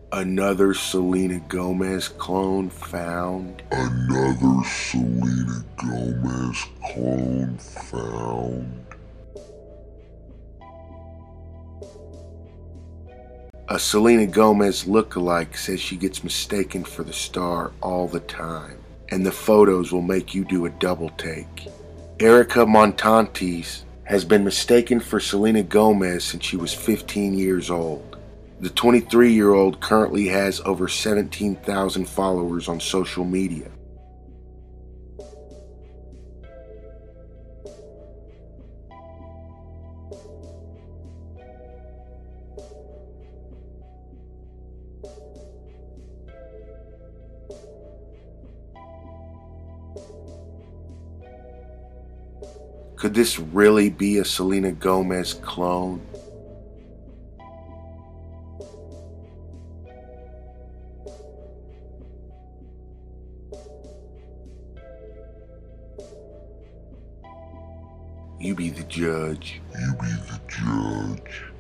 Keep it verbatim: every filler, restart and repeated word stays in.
Another Selena Gomez clone found. Another Selena Gomez clone found. A Selena Gomez look-alike says she gets mistaken for the star all the time, and the photos will make you do a double take. Erica Montantes has been mistaken for Selena Gomez since she was fifteen years old. The twenty-three-year-old currently has over seventeen thousand followers on social media. Could this really be a Selena Gomez clone? You be the judge. You be the judge.